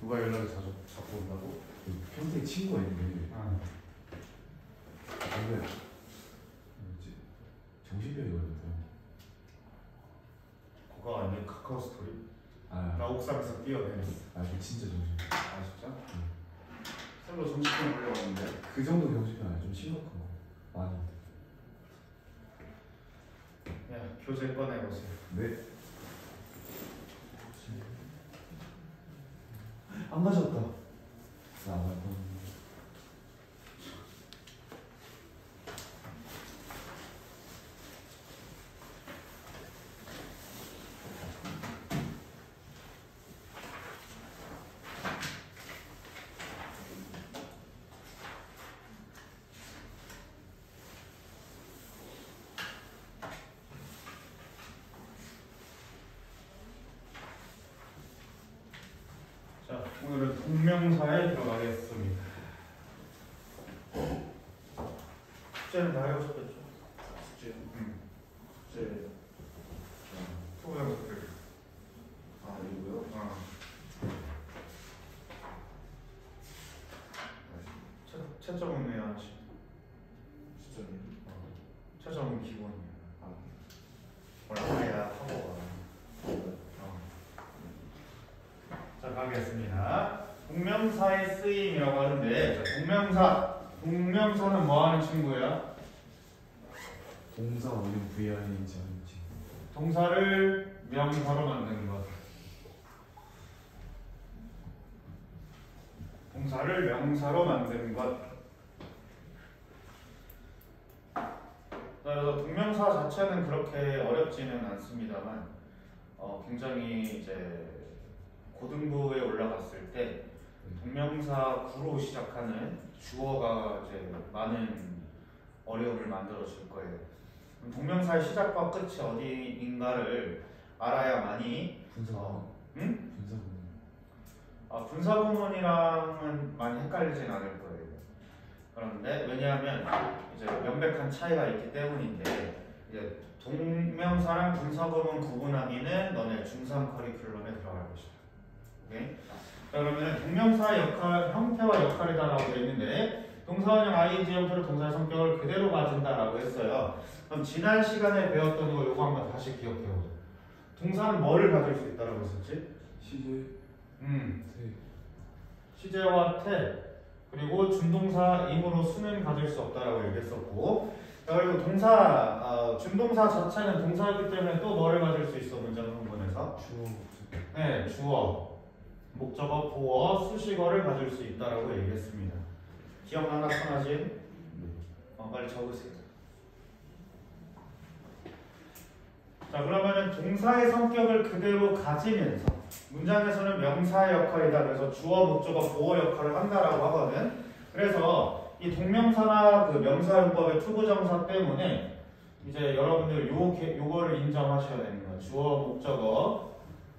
누가 연락을 자주 잡고 온다고? 평소에 친구가 있는데 근데 뭐지? 정신병이거든요. 그거 아니에요? 카카오 스토리? 아, 나 옥상에서 뛰어내렸어. 아, 그 진짜 정신병. 아 진짜? 설로 정신병 걸려왔는데. 그 정도 정신병 아니야. 좀 심각한 거. 많이. 야 교재 꺼내보세요. 네. 안 가져왔다. 나 안 갔다. 자, 오늘은 동명사에 들어가겠습니다. 숙제는 다 해오셨겠죠? 숙제. 숙제. 토부정사들. 아, 이거요? 채점은 왜 안 하시? 진짜요? 채점은 기본이야. 아, 올라가야 하고 자, 가겠습니다. 동명사의 쓰임이라고 하는데, 자, 동명사는 뭐 하는 친구야? 동사 원형 VR인지 아닌지. 동사를 명사로 만드는 것. 동사를 명사로 만드는 것. 그래서 동명사 자체는 그렇게 어렵지는 않습니다만, 굉장히 이제 고등부에 올라갔을 때 동명사 구로 시작하는 주어가 이제 많은 어려움을 만들어 줄 거예요. 동명사의 시작과 끝이 어디인가를 알아야만이 분사구문. 응? 분사구문. 분사구문이랑은 많이 헷갈리진 않을 거예요. 그런데 왜냐하면 이제 명백한 차이가 있기 때문인데 이제 동명사랑 분사구문 구분하기는 너네 중3 커리큘럼에 들어갈 것이다. 오케이? 자, 그러면 동명사의 역할, 형태와 역할이다라고 되어 있는데 동사원형 ing 형태로 동사의 성격을 그대로 가진다라고 했어요. 그럼 지난 시간에 배웠던 거 요거 한번 다시 기억해보자. 동사는 뭐를 가질 수 있다라고 했었지? 시제. 태. 시제와 태 그리고 준동사 임으로 수는 가질 수 없다라고 얘기했었고, 자, 그리고 준동사 자체는 동사이기 때문에 또 뭐를 가질 수 있어? 문장 흥분에서 주어. 네, 주어, 목적어, 보어, 수식어를 가질 수 있다라고 얘기했습니다. 기억나나 편하지? 네. 빨리 적으세요. 자, 그러면은 동사의 성격을 그대로 가지면서 문장에서는 명사의 역할이다. 그래서 주어, 목적어, 보어 역할을 한다라고 하거든. 그래서 이 동명사나 그 명사용법의 투부정사 때문에 이제 여러분들 요거를 인정하셔야 되는 거예요. 주어, 목적어,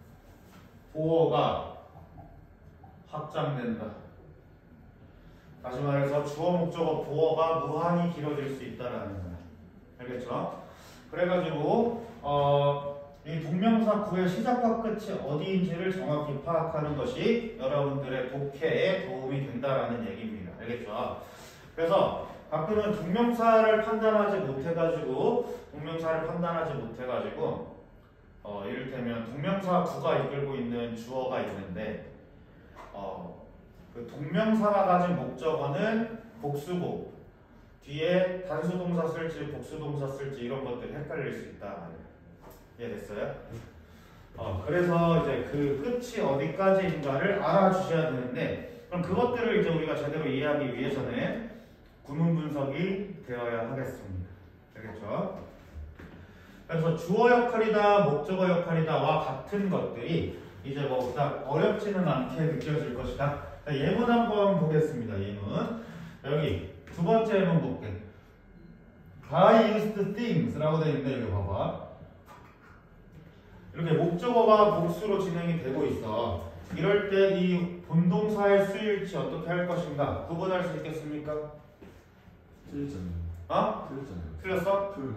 보어가 확장된다. 다시 말해서 주어, 목적어, 보어가 무한히 길어질 수 있다라는 거야. 알겠죠? 그래가지고 이 동명사 구의 시작과 끝이 어디인지를 정확히 파악하는 것이 여러분들의 독해에 도움이 된다라는 얘기입니다. 알겠죠? 그래서 가끔은 동명사를 판단하지 못해가지고 이를테면 동명사 구가 이끌고 있는 주어가 있는데 그 동명사가 가진 목적어는 복수고 뒤에 단수동사 쓸지 복수동사 쓸지 이런 것들이 헷갈릴 수 있다. 이해됐어요? 그래서 이제 그 끝이 어디까지인가를 알아주셔야 되는데, 그럼 그것들을 이제 우리가 제대로 이해하기 위해서는 구문 분석이 되어야 하겠습니다. 알겠죠? 그래서 주어 역할이다, 목적어 역할이다와 같은 것들이 이제 뭐 그닥 어렵지는 않게 느껴질 것이다. 예문 한번 보겠습니다. 예문. 여기 두 번째 예문 볼게. I used things라고 되어 있는데 여기 봐봐. 이렇게 목적어가 복수로 진행이 되고 있어. 이럴 때 이 본동사의 수일치 어떻게 할 것인가 구분할 수 있겠습니까? 틀렸잖아요. 틀렸잖아요. 틀렸어? 틀렸네.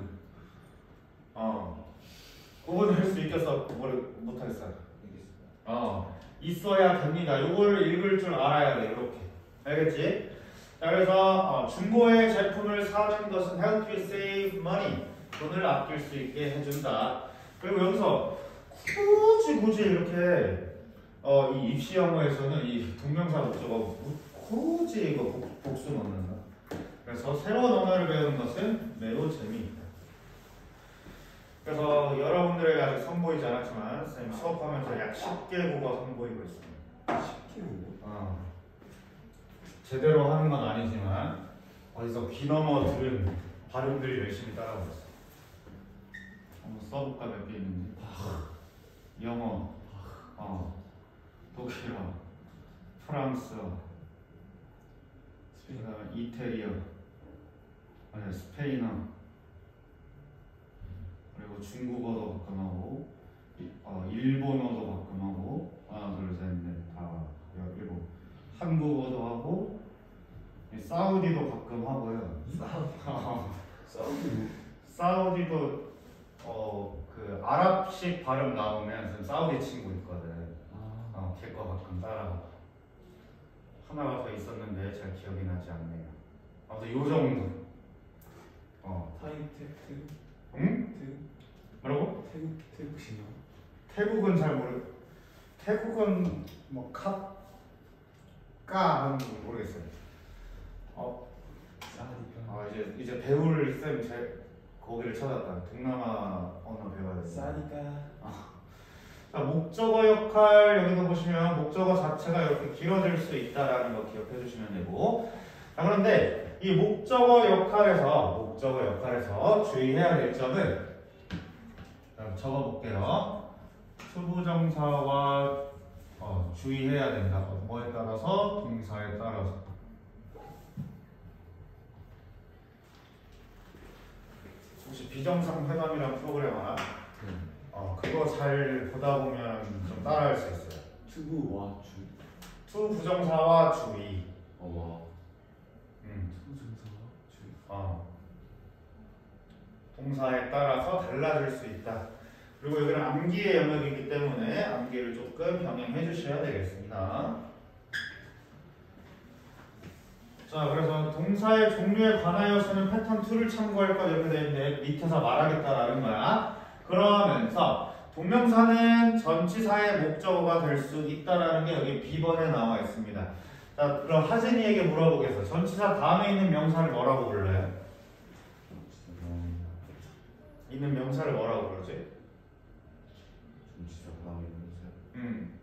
구분할 수 있겠어? 못하겠어. 있어야 됩니다. 요거를 읽을 줄 알아야 돼. 이렇게. 알겠지? 자, 그래서 중고의 제품을 사는 것은 help you save money. 돈을 아낄 수 있게 해준다. 그리고 여기서 굳이 이렇게 이 입시 영어에서는 이 동명사 목적어 굳이 이거 복수 넣는다. 그래서 새로운 언어를 배우는 것은 매우 재미있다. 그래서 여러분들에게 아직 선보이지 않았지만 선생님 수업하면서 약 10개국어 선보이고 있습니다. 10kg? 제대로 하는 건 아니지만 어디서 귀 넘어 들은 발음들이 열심히 따라오고 있어요. 한번 써볼까 몇 개 있는지. 영어, 독일어, 프랑스어, 그다음에 이태리어, 스페인어, 그리고 중국어도 가끔 하고, 일본어도 가끔 하고, 하나, 둘, 셋, 넷, 다, 일곱, 한국어도 하고, 사우디도 가끔 하고요. 사우디도 그 아랍식 발음 나오면 지금 사우디 친구 있거든. 걔거 가끔 따라하고. 하나가 더 있었는데 잘 기억이 나지 않네요. 아무튼 요 정도. 태국? 응? 태국? 뭐라고? 태국 신화? 태국은 잘 모르. 태국은 뭐 하는 거 모르겠어요. 사디카. 이제 배울 쌤 거기를 찾았다. 동남아 언어 배워야 돼. 사디카. 자, 목적어 역할 여기서 보시면 목적어 자체가 이렇게 길어질 수 있다라는 거 기억해 주시면 되고. 자, 그런데 이 목적어 역할에서 주의해야 될 점은 적어볼게요. 투부정사와 주의해야 된다. 뭐에 따라서? 동사에 따라서. 혹시 비정상 회담이라는 프로그램 알아? 그거 잘 보다 보면 좀 따라할 수 있어요. 투부와 주. 투 부정사와 주의. 투부정사와 주. 동사에 따라서 달라질 수 있다. 그리고 여기는 암기의 영역이기 때문에 암기를 조금 병행해 주셔야 되겠습니다. 자, 그래서 동사의 종류에 관하여서는 패턴 2를 참고할 것 이렇게 되어 있는데 밑에서 말하겠다라는 거야. 그러면서 동명사는 전치사의 목적어가 될 수 있다라는 게 여기 B번에 나와 있습니다. 자, 그럼 하진이에게 물어보겠어. 전치사 다음에 있는 명사를 뭐라고 불러요? 있는 명사를 뭐라고 부르지? 전치사 다음에 있는 사.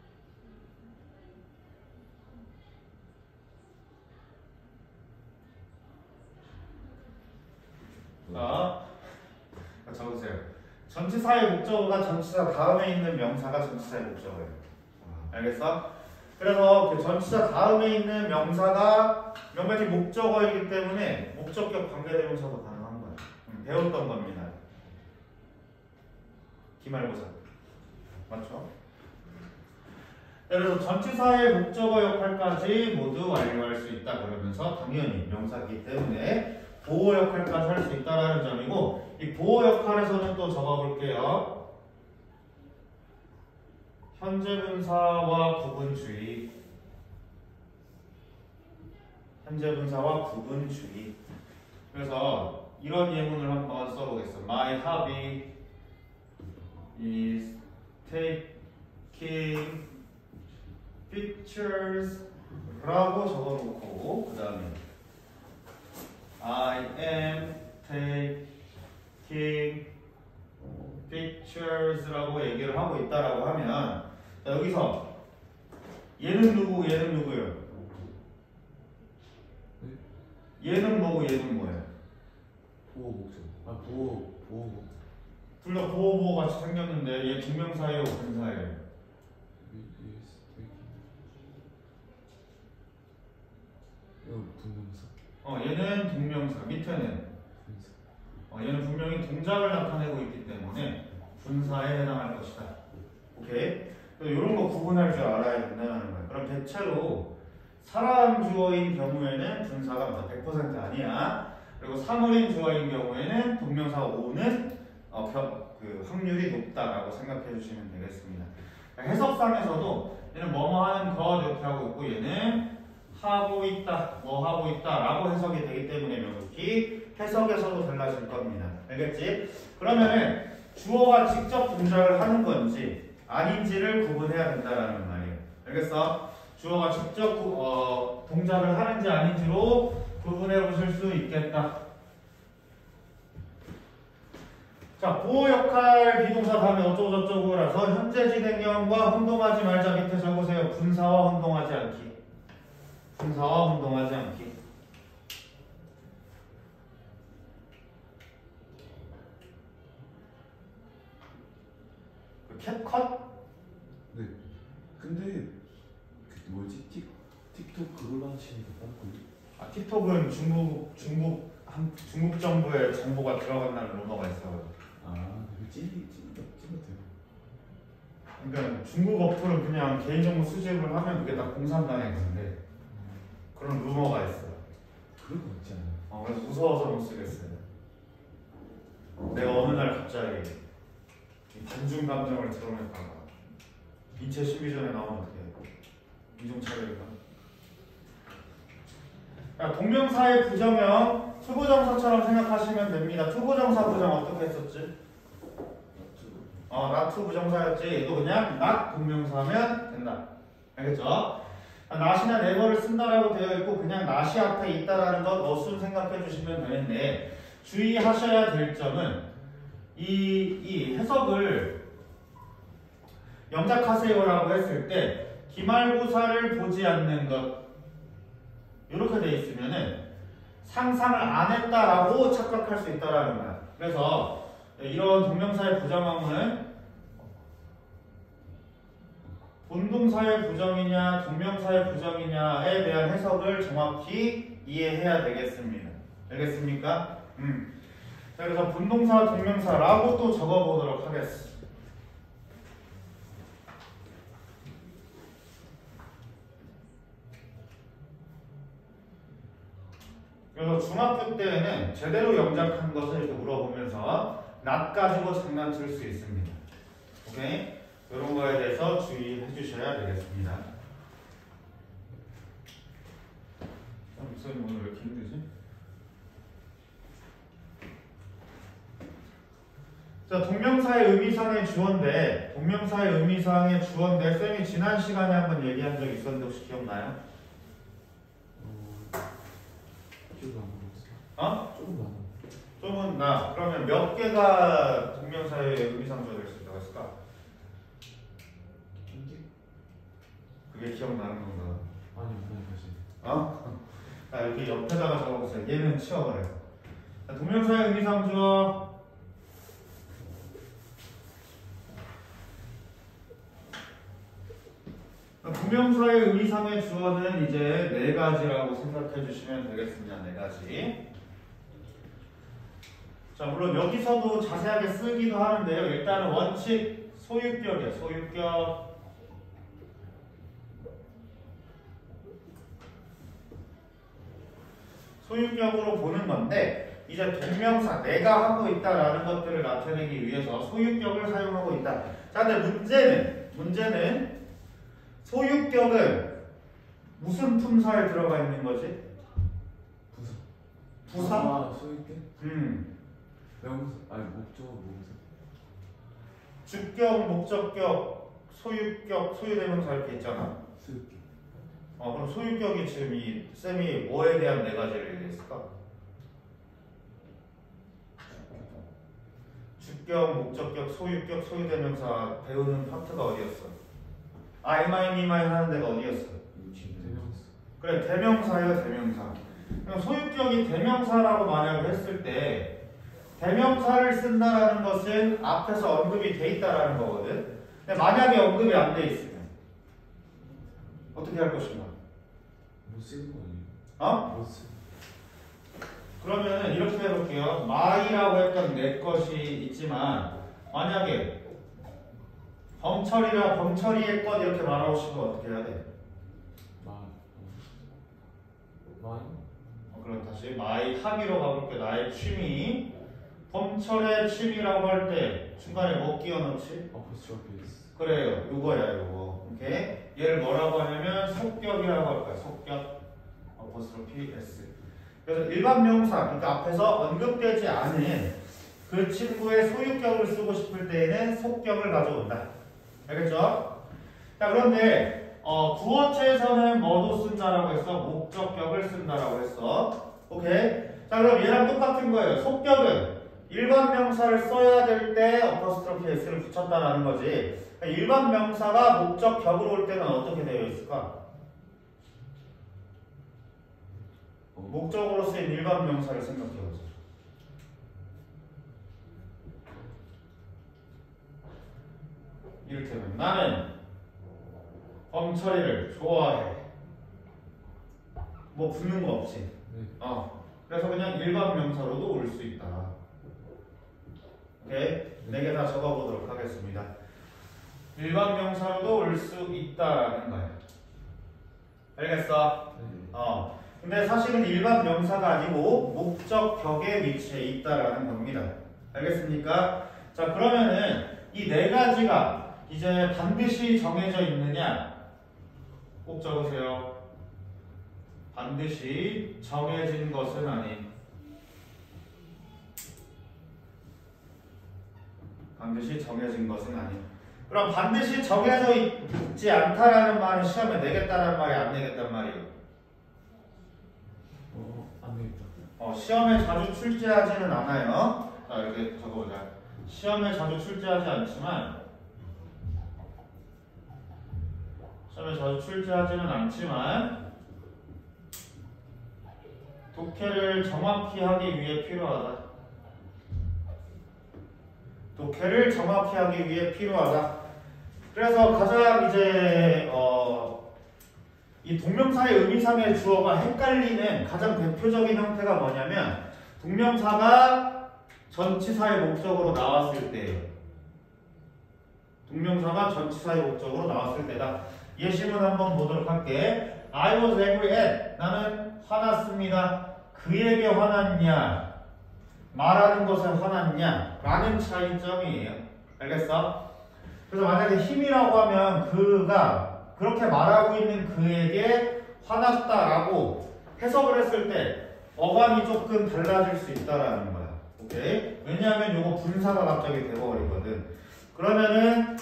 자, 적으세요. 전치사의 목적어가 전치사 다음에 있는 명사가 전치사의 목적어예요. 알겠어? 그래서 그 전치사 다음에 있는 명사가 몇 가지 목적어이기 때문에 목적격 관계대명사도 가능한 거예요. 배웠던 겁니다. 기말고사. 맞죠? 그래서 전치사의 목적어 역할까지 모두 완료할 수 있다. 그러면서 당연히 명사이기 때문에 보호 역할까지 할 수 있다는 점이고, 이 보호 역할에서는 또 적어볼게요. 현재 분사와 구분주의. 현재 분사와 구분주의. 그래서 이런 예문을 한번 써보겠습니다. My hobby is taking pictures 라고 적어놓고 그 다음에 I am taking pictures 라고 얘기를 하고 있다라고 하면, 자, 여기서 얘는 누구, 얘는 누구예요? 얘는 뭐고 얘는 뭐예요? 보호 목적. 보호. 둘 다 보호 같이 생겼는데 얘 동명사예요, 분사예요? 이거 동명사. 얘는 동명사, 밑에는 얘는 분명히 동작을 나타내고 있기 때문에 분사에 해당할 것이다. 오케이? 이런 거 구분할 줄 알아야 된다는 거예요. 그럼 대체로 사람 주어인 경우에는 분사가 100% 아니야. 그리고 사물인 주어인 경우에는 동명사가 오는 그 확률이 높다라고 생각해 주시면 되겠습니다. 해석상에서도 얘는 뭐뭐 하는 것 이렇게 하고 있고 얘는 하고 있다, 뭐 하고 있다 라고 해석이 되기 때문에 명확히 해석에서도 달라질 겁니다. 알겠지? 그러면은 주어가 직접 동작을 하는 건지 아닌지를 구분해야 된다라는 말이에요. 알겠어? 주어가 직접 동작을 하는지 아닌지로 구분해 보실 수 있겠다. 자, 보호 역할 비동사 다음에 어쩌고저쩌고라서 현재 진행형과 혼동하지 말자 밑에 적으세요. 분사와 혼동하지 않기. 분사와 혼동하지 않기. 그 캡컷? 네. 근데 그 뭐지 틱톡 그걸로 하시니까 뻔걸요? 아, 틱톡은 중국 정부의 정보가 들어간다는 루머가 있어요. 아, 그거 찐같아요. 그러니까 중국 어플은 그냥 개인정보 수집을 하면 그게 다 공산당의 건데 그런 루머가 있어요. 그런 거 있지 않아요? 그래서 무서워서 못 쓰겠어요. 내가 어느 날 갑자기 이 반중 감정을 드러냈다가 인체 심리전에 나오면 어떻게 해요? 인종차별인가? 동명사의 부정형 투부정사처럼 생각하시면 됩니다. 투부정사 부정 어떻게 했었지? not 부정사였지. 얘도 그냥 not 동명사면 된다. 알겠죠? not이나 never를 쓴다라고 되어 있고 그냥 not이 앞에 있다라는 것 어순 생각해 주시면 되는데 주의하셔야 될 점은 이 해석을 영작하세요라고 했을 때 기말고사를 보지 않는 것 이렇게 돼 있으면은 상상을 안 했다라고 착각할 수 있다라는 거야. 그래서 이런 동명사의 부정형은 본동사의 부정이냐 동명사의 부정이냐에 대한 해석을 정확히 이해해야 되겠습니다. 알겠습니까? 자, 그래서 본동사 동명사라고 또 적어보도록 하겠습니다. 그래서 중학교 때에는 제대로 영작한 것을 이렇게 물어보면서 낫 가지고 장난칠 수 있습니다. 오케이? 이런 거에 대해서 주의해 주셔야 되겠습니다. 목사님 오늘 왜 이렇게 힘들지? 자, 동명사의 의미상의 주어인데 동명사의 의미상의 주어인데 쌤이 지난 시간에 한번 얘기한 적 있었는데 혹시 기억나요? 기억 안 나요. 조금 나. 그러면 몇 개가 동명사의 의미상 주어가 될 수 있다고 했을까? 그게 기억나는 건가? 아니요, 자, 이렇게 옆에다가 적어보세요. 얘는 치워버려요. 자, 동명사의 의미상 주어. 동명사의 의미상의 주어는 이제 네 가지라고 생각해 주시면 되겠습니다. 네 가지. 자, 물론 여기서도 자세하게 쓰기도 하는데요. 일단은 원칙 소유격이에요. 소유격. 소유격으로 보는 건데 이제 동명사 내가 하고 있다라는 것들을 나타내기 위해서 소유격을 사용하고 있다. 자, 근데 문제는 소유격은 무슨 품사에 들어가 있는 거지? 부사? 아, 소유격? 명사, 아니 목적, 명사. 주격, 목적격, 소유격, 소유대명사 이렇게 있잖아. 소유격. 그럼 소유격이 지금 이 쌤이 뭐에 대한 네 가지를 얘기했을까? 주격, 목적격, 소유격, 소유대명사 배우는 파트가 어디였어? I, mine, me, mine 하는 데가 어디였어? 대명사. 그래, 대명사예요, 대명사. 그럼 소유격이 대명사라고 만약에 했을 때 대명사를 쓴다라는 것은 앞에서 언급이 돼 있다라는 거거든. 근데 만약에 언급이 안 돼 있으면 어떻게 할 것인가? 못 쓰는 거 아니에요? 못 쓰. 그러면은 이렇게 해볼게요. my라고 했던 내 것이 있지만 만약에 범철이라 범철이의 것 이렇게 말하고 싶으면 어떻게 해야 돼? 그럼 다시 my 합의로 가볼게. 나의 취미. 범철의 취미라고 할 때 중간에 뭐 끼워 넣지? 어퍼스트로피스. 그래요. 요거야, 요거. 오케이? 얘를 뭐라고 하냐면 속격이라고 할 거야. 속격. 어퍼스트로피 S. 그래서 일반 명사, 그러니까 앞에서 언급되지 않은 그 친구의 소유격을 쓰고 싶을 때에는 속격을 가져온다. 알겠죠? 자, 그런데 구어체에서는 뭐도 쓴다라고 했어? 목적격을 쓴다라고 했어. 오케이? 자, 그럼 얘랑 똑같은 거예요. 속격은 일반 명사를 써야 될 때 어퍼스트로피 S를 붙였다라는 거지. 일반 명사가 목적격으로 올 때는 어떻게 되어 있을까? 목적으로 쓰인 일반 명사를 생각해보자. 이를테면 나는 범철이를 좋아해. 뭐 붙는 거 없지. 그래서 그냥 일반 명사로도 올 수 있다. 오케이? 4개 다 적어보도록 하겠습니다. 일반 명사로도 올 수 있다라는 거야. 알겠어? 근데 사실은 일반 명사가 아니고 목적격의 위치에 있다라는 겁니다. 알겠습니까? 자, 그러면은 이 4가지가 이제 반드시 정해져 있느냐? 꼭 적으세요. 반드시 정해진 것은 아닌. 반드시 정해진 것은 아닌. 그럼 반드시 정해져 있지 않다라는 말은 시험에 내겠다는 말이 안 내겠단 말이에요. 안 되겠다. 시험에 자주 출제하지는 않아요. 자, 이렇게 적어보자. 시험에 자주 출제하지 않지만 독해를 정확히 하기 위해 필요하다. 독해를 정확히 하기 위해 필요하다. 그래서 가장 이제 이 동명사의 의미상의 주어가 헷갈리는 가장 대표적인 형태가 뭐냐면 동명사가 전치사의 목적으로 나왔을 때예요. 동명사가 전치사의 목적으로 나왔을 때다. 예시문 한번 보도록 할게. I was angry at. 나는 화났습니다. 그에게 화났냐? 말하는 것에 화났냐? 라는 차이점이에요. 알겠어? 그래서 만약에 힘이라고 하면 그가 그렇게 말하고 있는 그에게 화났다라고 해석을 했을 때 어감이 조금 달라질 수 있다라는 거야. 오케이? 왜냐하면 요거 분사가 갑자기 되어버리거든. 그러면은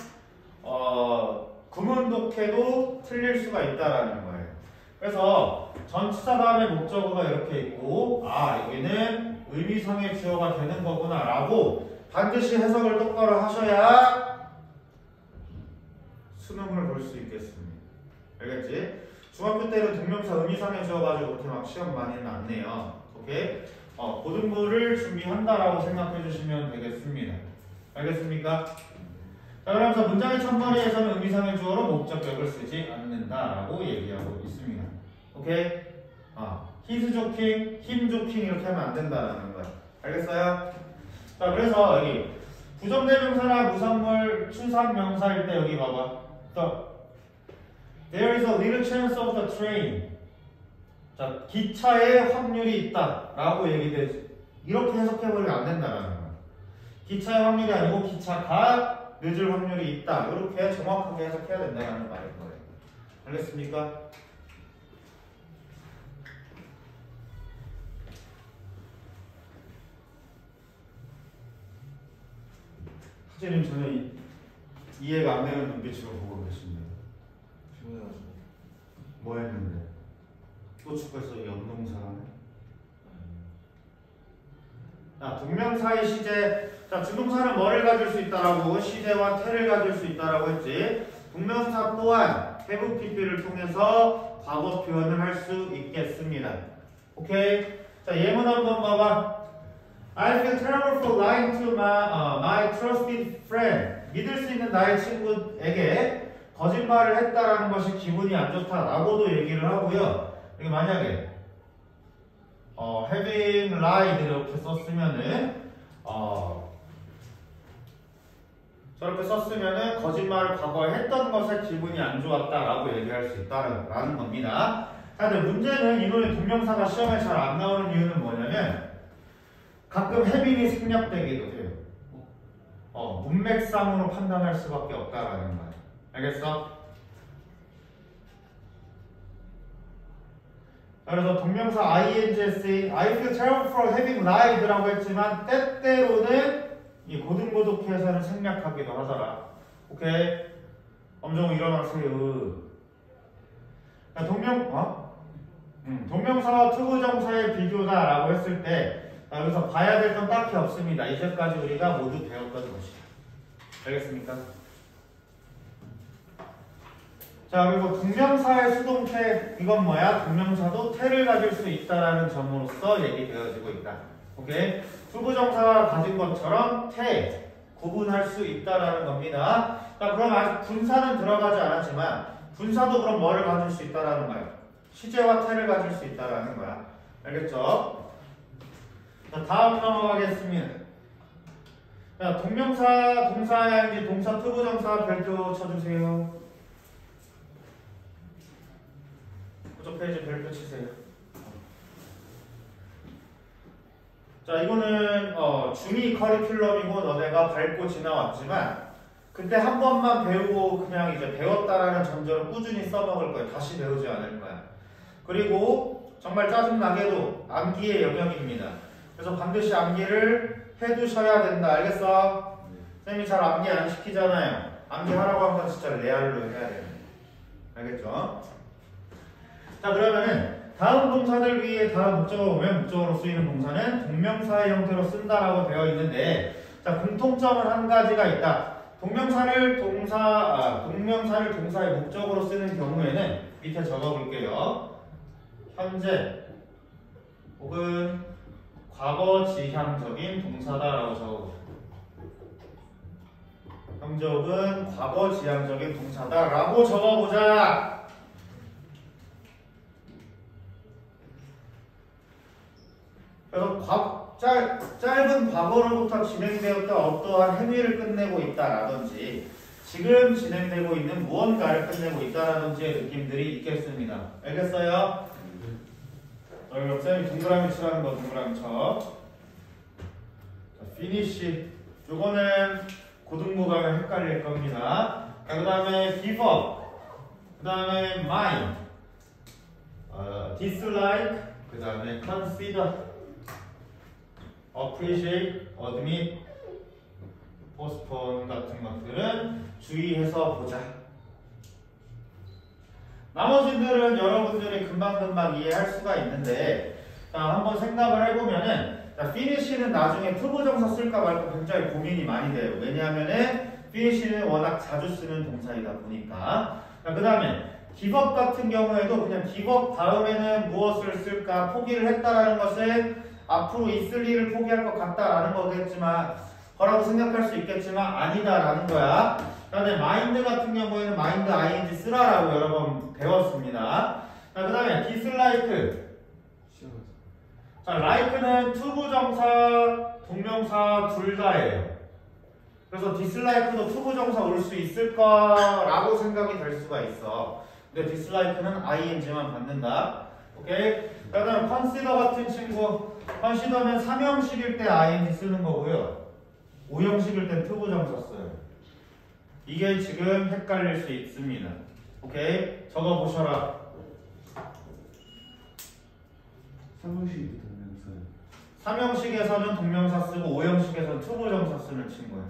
구문독해도 틀릴 수가 있다라는 거예요. 그래서 전치사 다음에 목적어가 이렇게 있고 여기는 의미상의 주어가 되는 거구나 라고 반드시 해석을 똑바로 하셔야 수능을 볼 수 있겠습니다. 알겠지? 중학교 때는 동명사 의미상의 주어 가지고 그렇게 막 시험 많이는 안 내요. 오케이? 고등부를 준비한다라고 생각해 주시면 되겠습니다. 알겠습니까? 자, 그러면서 문장의 첫머리에서는 의미상의 주어로 목적격을 쓰지 않는다라고 얘기하고 있습니다. 오케이? his joking, him joking 이렇게 하면 안 된다라는 거야. 알겠어요? 자, 그래서 여기 부정대명사나 무상물 추상명사일 때 여기 봐봐. There is a little chance of the train. 자, 기차의 확률이 있다 라고 얘기되지. 이렇게 해석해버리면 안 된다라는 거야. 기차의 확률이 아니고 기차가 늦을 확률이 있다. 이렇게 정확하게 해석해야 된다는 말인 거예요. 알겠습니까? 학생님 전혀 이해가 안 되는 눈빛으로 보고 계십니다. 피곤해가지고. 뭐 했는데? 또 축구에서 연동사라네. 자, 동명사의 시제. 자, 주동사는 뭐를 가질 수 있다라고? 시제와 태를 가질 수 있다라고 했지. 동명사 또한 have pp를 통해서 과거 표현을 할 수 있겠습니다. 오케이? 자, 예문 한번 봐봐. I feel terrible for lying to my trusted friend. 믿을 수 있는 나의 친구에게 거짓말을 했다라는 것이 기분이 안 좋다라고도 얘기를 하고요. 이게 만약에 having lied 이렇게 썼으면은 저렇게 썼으면은 거짓말을 과거에 했던 것에 기분이 안 좋았다라고 얘기할 수 있다라는 겁니다. 근데 문제는 이놈의 동명사가 시험에 잘 안 나오는 이유는 뭐냐면 가끔 having이 생략되기도 해요. 문맥상으로 판단할 수밖에 없다라는 거예요. 알겠어? 그래서 동명사 INGSE I feel terrible for having lied라고 했지만 때때로는 이 고등고독해서는 생략하기도 하더라. 오케이? 엄정우 일어나세요. 동명사와 투부정사의 비교다라고 했을 때 여기서 봐야 될 건 딱히 없습니다. 이제까지 우리가 모두 배웠던 것이다. 알겠습니까? 자, 그리고 동명사의 수동태 이건 뭐야? 동명사도 태를 가질 수 있다라는 점으로서 얘기되어지고 있다. 오케이? 투부정사가 가진 것처럼 태 구분할 수 있다라는 겁니다. 자, 그럼 아직 분사는 들어가지 않았지만 분사도 그럼 뭐를 가질 수 있다라는 거야? 시제와 태를 가질 수 있다라는 거야. 알겠죠? 자, 다음 넘어가겠습니다. 자, 동명사, 동사, ing, 동사, 투부정사 별표 쳐주세요. 그쪽 페이지 별표 치세요. 자, 이거는 중2 커리큘럼이고 너네가 밟고 지나왔지만 그때 한 번만 배우고 그냥 이제 배웠다라는 전제로 꾸준히 써먹을 거야. 다시 배우지 않을 거야. 그리고 정말 짜증나게도 암기의 영역입니다. 그래서 반드시 암기를 해두셔야 된다. 알겠어? 쌤이 잘 암기 안 시키잖아요. 암기하라고 하면 진짜 레알로 해야 돼요. 알겠죠? 자, 그러면은 다음 동사들 위에 다음 목적어 보면 목적어로 쓰이는 동사는 동명사의 형태로 쓴다라고 되어 있는데 자, 공통점은 한 가지가 있다. 동명사를 동사의 목적어로 쓰는 경우에는 밑에 적어볼게요. 현재 혹은 과거 지향적인 동사다라고 적어볼게요. 현재 혹은 과거 지향적인 동사다라고 적어보자. 그래서 짧은 과거로부터 진행되었던 어떠한 행위를 끝내고 있다라든지 지금 진행되고 있는 무언가를 끝내고 있다라든지의 느낌들이 있겠습니다. 알겠어요? 그럼 쌤이 동그라미 치라는 거 동그라미 쳐. 자, finish. 요거는 고등부가면 헷갈릴 겁니다. 그 다음에 give up. 그 다음에 mind. dislike. 그 다음에 consider. appreciate, admit, postpone 같은 것들은 주의해서 보자. 나머지들은 여러분들이 금방금방 이해할 수가 있는데 자, 한번 생각을 해보면은 자, finish는 나중에 투부정사 쓸까 말까 굉장히 고민이 많이 돼요. 왜냐하면은 finish는 워낙 자주 쓰는 동사이다 보니까. 그 다음에 give up 같은 경우에도 그냥 give up 다음에는 무엇을 쓸까 포기를 했다라는 것은 앞으로 있을 일을 포기할 것 같다라는 거겠지만 거라고 생각할 수 있겠지만 아니다라는 거야. 그다음에 mind 같은 경우에는 mind ing 쓰라라고 여러 번 배웠습니다. 자, 그다음에 dislike. 자, like는 투부정사, 동명사 둘 다예요. 그래서 dislike도 투부정사 올 수 있을 거라고 생각이 될 수가 있어. 근데 dislike는 ing만 받는다. 오케이? 그다음에 consider 같은 친구, consider는 3형식일 때 ing 쓰는 거고요. 5형식일 때 투부정사 써요. 이게 지금 헷갈릴 수 있습니다. 오케이? 적어보셔라. 3형식이 동명사. 3형식에서는 동명사 쓰고 5형식에서는 투부정사 쓰는 친구야.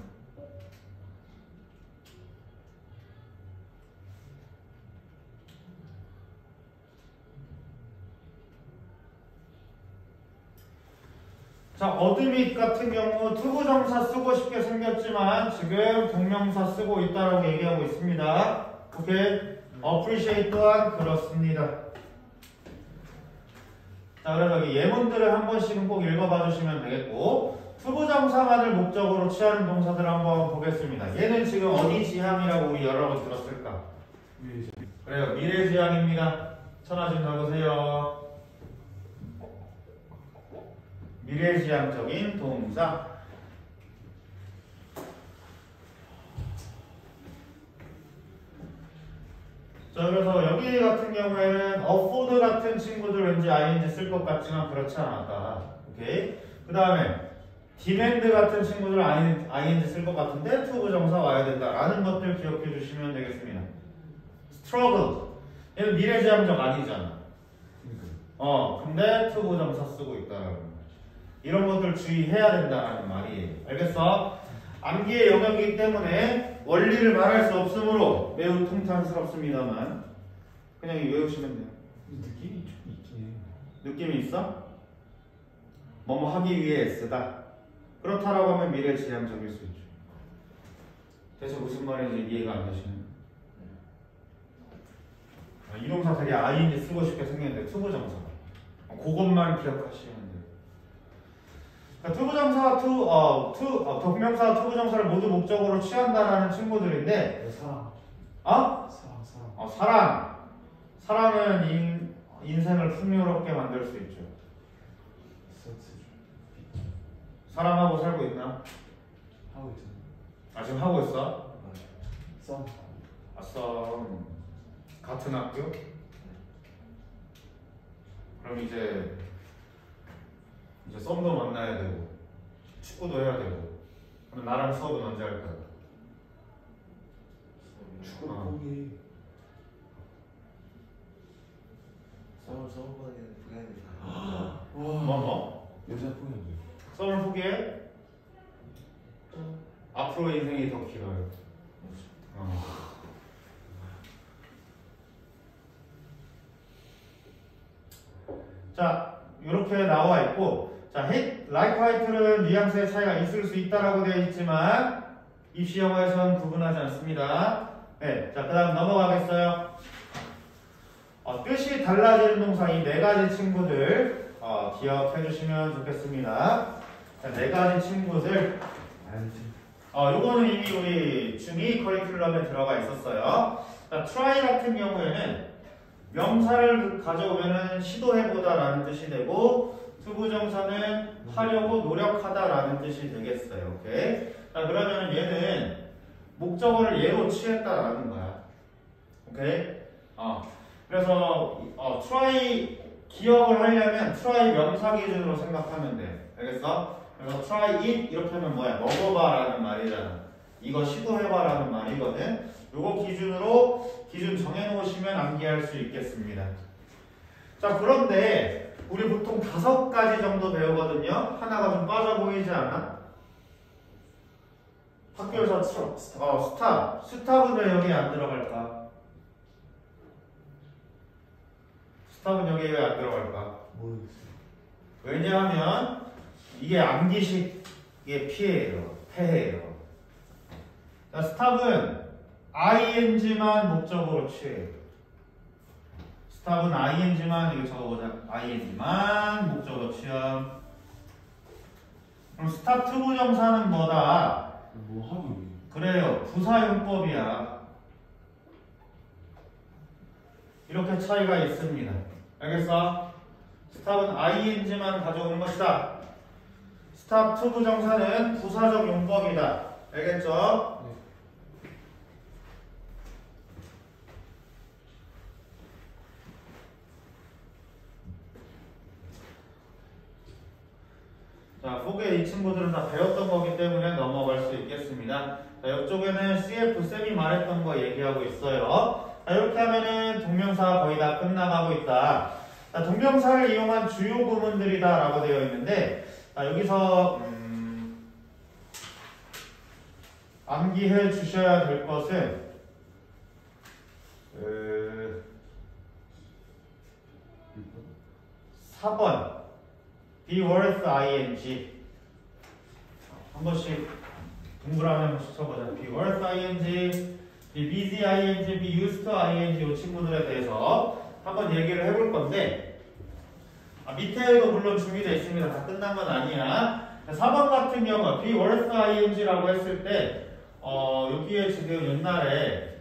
자, 어드밋 같은 경우 투부정사 쓰고 싶게 생겼지만 지금 동명사 쓰고 있다라고 얘기하고 있습니다. 오케이? appreciate 또한 그렇습니다. 자, 그래서 여기 예문들을 한 번씩은 꼭 읽어봐 주시면 되겠고 투부정사만을 목적으로 취하는 동사들 한번 보겠습니다. 얘는 지금 어디 지향이라고 우리 여러 번 들었을까? 미래지향. 그래요. 미래지향입니다. 천하 좀 적으세요. 미래지향적인 동사. 자, 그래서 여기 같은 경우에는 afford 같은 친구들 왠지 ing 쓸 것 같지만 그렇지 않았다. 오케이? 그 다음에 demand 같은 친구들 ing 쓸 것 같은데 to 부정사 와야 된다라는 것들 기억해 주시면 되겠습니다. struggle 얘는 미래지향적 아니잖아. 근데 to 부정사 쓰고 있다라는 거지. 이런 것들 주의해야 된다라는 말이에요. 알겠어? 암기의 영역이기 때문에 원리를 말할 수 없으므로 매우 통탄스럽습니다만 그냥 외우시면 돼요. 느낌이 좀 있긴 해. 느낌이 있어? 뭐뭐 하기 위해 애쓰다. 그렇다라고 하면 미래지향적일 수 있죠. 대체 무슨 말인지 이해가 안 되시는? 이 동사 되게 ing 쓰고 싶게 생겼는데 투부정사. 그것만 기억하시면 돼요. 그러니까 투부정사, 동명사 투부정사를 모두 목적으로 취한다라는 친구들인데, 사랑은 인생을 풍요롭게 만들 수 있죠. 사랑하고 살고 있나? 하고 있잖아. 지금 하고 있어? 썸. 썸. 같은 학교? 그럼 이제 썸도 만나야 되고 축구도 해야 되고. 그럼 나랑 수업은 언제 할 거야? 축구 포기. 서울 보내는 포기해야 되잖아. 뭐? 여자 포기 안 돼. 썸을 포기해? 앞으로의 인생이 더 길어요. 자, 이렇게 나와 있고, 자, hate, like, white는 뉘앙스의 차이가 있을 수 있다라고 되어 있지만 입시 영어에서는 구분하지 않습니다. 네, 자, 그다음 넘어가겠어요. 뜻이 달라지는 동사 이 네 가지 친구들 기억해 주시면 좋겠습니다. 자, 네 가지 친구들. 알지. 요거는 이미 우리 중2 커리큘럼에 들어가 있었어요. 자, try 같은 경우에는 명사를 가져오면은 시도해보다라는 뜻이 되고 투부정사는 하려고 노력하다라는 뜻이 되겠어요. 오케이? 자, 그러면은 얘는 목적어를 얘로 취했다라는 거야. 오케이? 그래서 try 기억을 하려면 try 명사 기준으로 생각하면 돼. 알겠어? 그래서 try it 이렇게 하면 뭐야? 먹어봐라는 말이잖아. 이거 시도해봐라는 말이거든. 요거 기준으로 기준 정해놓으시면 암기할 수 있겠습니다. 자, 그런데 우리 보통 5가지 정도 배우거든요. 하나가 좀 빠져 보이지 않아? 학교에서 스탑은 왜 여기 안 들어갈까? 스탑은 여기 왜 안 들어갈까? 모르겠어. 왜냐하면 이게 암기식의 폐해예요. 자, 스탑은 ing만 목적으로 취해요. 스탑은 ing만, 이거 적어보자. ing만 목적으로 취함. 그럼 스탑 투부정사는 뭐다? 뭐 하기 위해. 그래요. 부사용법이야. 이렇게 차이가 있습니다. 알겠어? 스탑은 ing만 가져오는 것이다. 스탑 투부정사는 부사적 용법이다. 알겠죠? 네. 자, 후에 이 친구들은 다 배웠던 거기 때문에 넘어갈 수 있겠습니다. 자, 이쪽에는 CF 쌤이 말했던 거 얘기하고 있어요. 자, 이렇게 하면은 동명사가 거의 다 끝나가고 있다. 자, 동명사를 이용한 주요 구문들이다 라고 되어 있는데, 자, 여기서 암기해 주셔야 될 것은 4번 be worth ing 한 번씩 동그라미 한 번씩 쳐보자. be worth ing, be busy ing, be used to ing 이 친구들에 대해서 한번 얘기를 해볼 건데 밑에도 물론 준비되어 있습니다. 다 끝난 건 아니야. 4번 같은 경우 be worth ing라고 했을 때 여기에 지금 옛날에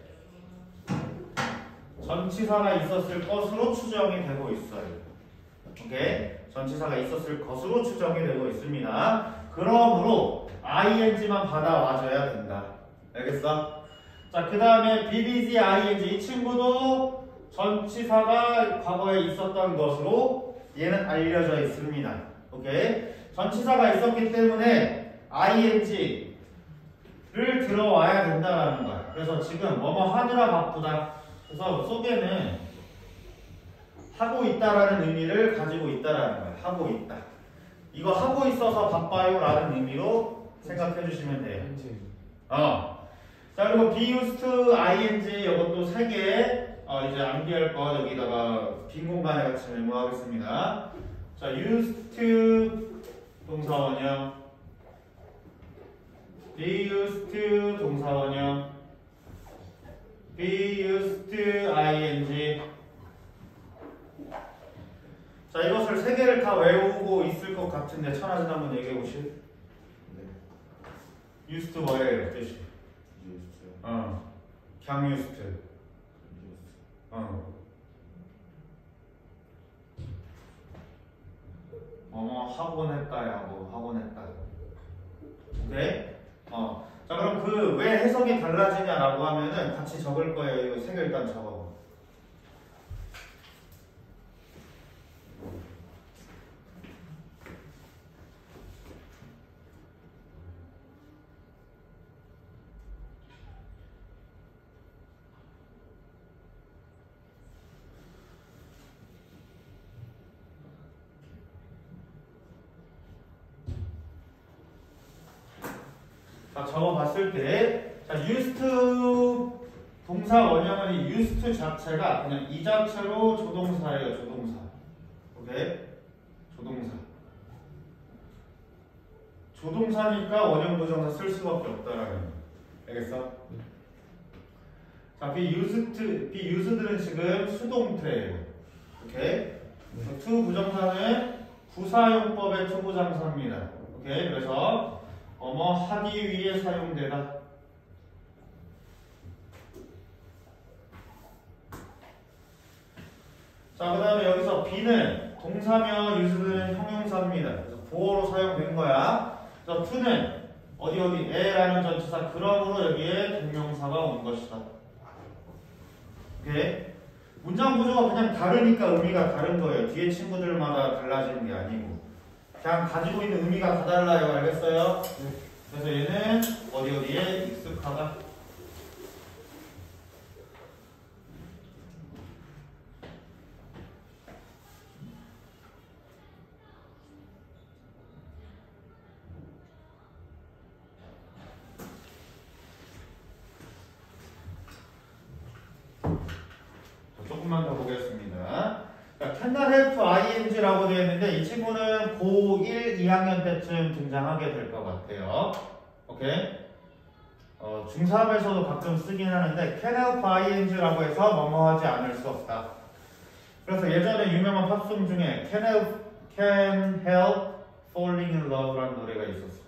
전치사가 있었을 것으로 추정이 되고 있어요. 오케이? 전치사가 있었을 것으로 추정이 되고 있습니다. 그러므로 ing만 받아와줘야 된다. 알겠어? 자, 그 다음에 be busy ing 이 친구도 전치사가 과거에 있었던 것으로 얘는 알려져 있습니다. 오케이? 전치사가 있었기 때문에 ing를 들어와야 된다라는 거야. 그래서 지금 뭐뭐 하느라 바쁘다. 그래서 속에는 하고 있다라는 의미를 가지고 있다라는 거야. 하고 있다. 이거 하고 있어서 바빠요라는 의미로 생각해 주시면 돼요. 현재. 자, 그리고 be used to ing 이것도 3개 이제 암기할 거 여기다가 빈 공간에 같이 메모하겠습니다. 자, used to 동사원형, be used to 동사원형, be used to ing. 자, 이것을 3개를 다 외우고 있을 것 같은데 천하진 한번 얘기해 보실? 네. used to 뭐예요? 뜻이? 유스. 경 used to. 유스. 하곤 했다야, 뭐 하곤 했다. 오케이? 자, 그럼 그 왜 해석이 달라지냐라고 하면은 같이 적을 거예요. 이거 3개 일단 적어. 자, 적어봤을 때, 자, used to 동사 원형은 이 used to 자체가 그냥 이 자체로 조동사예요, 조동사. 오케이? 조동사. 조동사니까 원형 부정사 쓸 수밖에 없다라는 거. 알겠어? 자, be used는 지금 수동태예요. 오케이? to 부정사는 부사용법의 to 부정사입니다. 오케이? 그래서 하기 위해 사용되다. 자, 그 다음에 여기서 be는 동사며 used는 형용사입니다. 그래서 보어로 사용된 거야. 그래서 to는 에라는 전치사 그러므로 여기에 동명사가 온 것이다. 오케이? 문장 구조가 그냥 다르니까 의미가 다른 거예요. 뒤에 친구들마다 달라지는 게 아니고 그냥 가지고 있는 의미가 다 달라요. 알겠어요? 그래서 얘는 어디에 익숙하다. 조금만 더 보겠습니다. cannot help ing라고 되어 있는데 이 친구는 고1 2학년 때쯤 등장하게 될 것 같아요. 오케이? 중3에서도 가끔 쓰긴 하는데 can help ing라고 해서 뭐뭐 하지 않을 수 없다. 그래서 예전에 유명한 팝송 중에 can help falling in love라는 노래가 있었어요.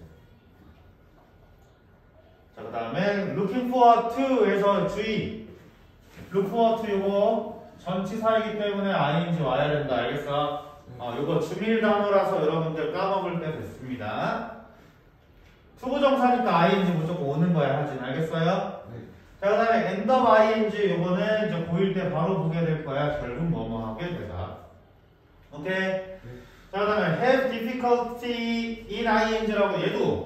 자, 그 다음에 looking forward to에서 주의. look forward to 요거 전치사이기 때문에 ing 와야 된다. 알겠어? 요거 주밀 단어라서 여러분들 까먹을 때 됐습니다. 투부정사니까 ing 무조건 오는 거야, 하진. 알겠어요? 네. 자, 그 다음에 end of ing 요거는 이제 고1 때 바로 보게 될 거야. 결국 뭐뭐 하게 되다. 오케이? 네. 자, 그 다음에 have difficulty in ing라고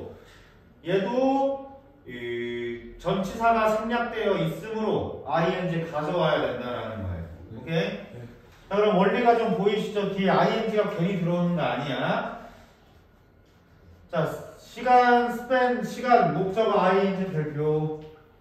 얘도 이 전치사가 생략되어 있으므로 ing 가져와야 된다라는 거예요. 오케이? 자, 그럼 원리가 좀 보이시죠? 뒤에 ing가 괜히 들어오는 거 아니야. 자, 시간, spend, 시간, 목적어 ing 별표.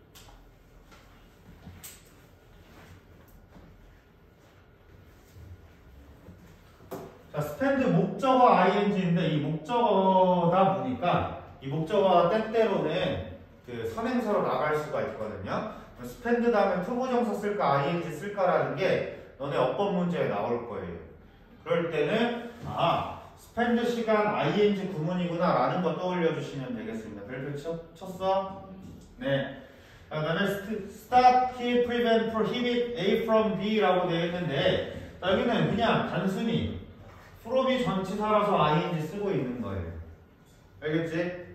자, spend 목적어 ing인데 이 목적어다 보니까 이 목적어가 때때로는 그 선행사로 나갈 수가 있거든요. spend 다음에 투부정사 쓸까 ing 쓸까라는 게 너네 어법 문제에 나올 거예요. 그럴 때는 spend 시간 ing 구문이구나 라는 거 떠올려 주시면 되겠습니다. 별표 쳤어? 네. 그 다음에 stop, keep, prevent, prohibit A from B라고 되어 있는데 여기는 그냥 단순히 from이 전치사라서 ing 쓰고 있는 거예요. 알겠지?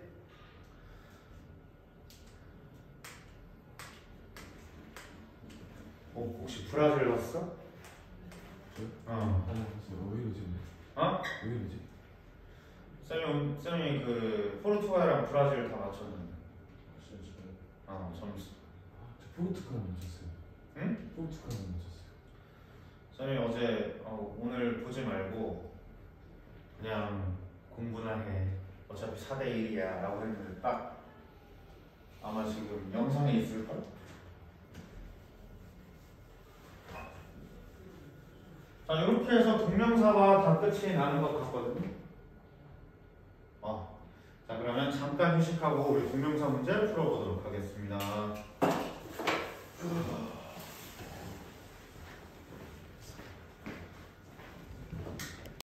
혹시 브라질 봤어? 왜 이러지? 어? 왜 이러지? 쌤이 그 포르투갈이랑 브라질 다 맞췄는데. 진짜요? 점수. 저 포르투갈 맞췄어요. 응? 포르투갈 맞췄어요. 쌤이 어제 오늘 보지 말고 그냥 공부나 해. 어차피 4대 1이야 라고 했는데 딱 아마 지금 영상에 있을걸? 자, 이렇게 해서 동명사가 다 끝이 나는 것 같거든요. 자, 그러면 잠깐 휴식하고 우리 동명사 문제 풀어보도록 하겠습니다.